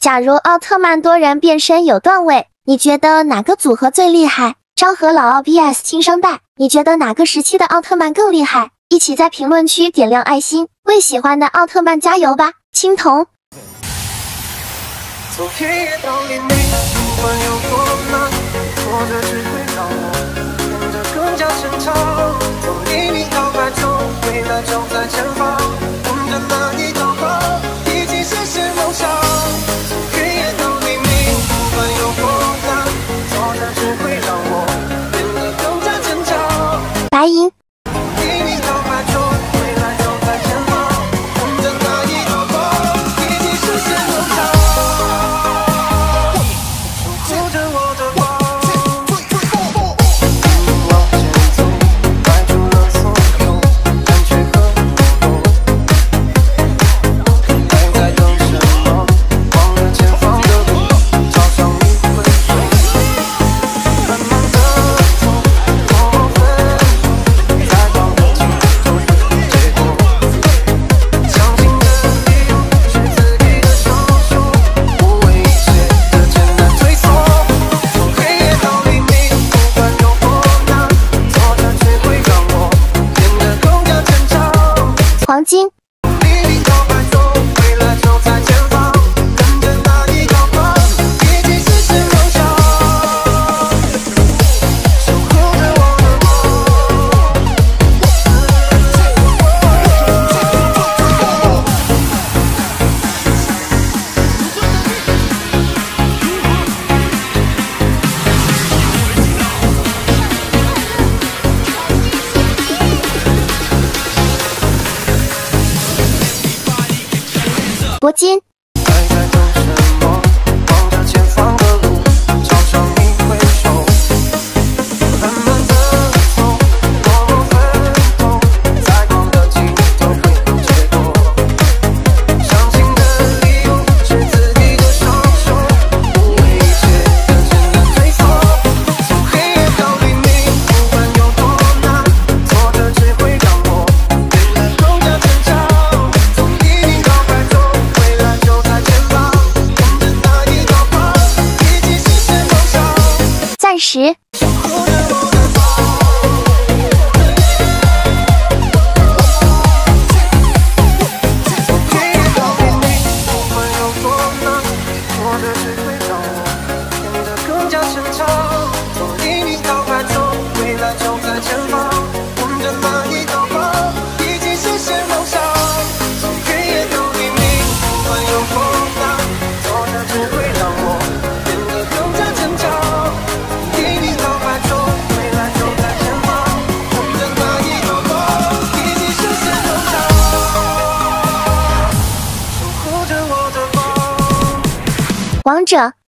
假如奥特曼多人变身有段位，你觉得哪个组合最厉害？昭和老奥 VS 新生代，你觉得哪个时期的奥特曼更厉害？一起在评论区点亮爱心，为喜欢的奥特曼加油吧！青铜。 从黑夜到黎明，不管有多难，挫折只会让我变得更加坚强。从黎明到白昼，未来就在前方，跟着那一道光，一起实现梦想。从黑夜到黎明，不管有多难，挫折只会让我变得更加坚强。 白银。 黎明到白昼，未来就在前方，跟着那一道光，一起实现梦想。 黄金。铂金。钻石。王者。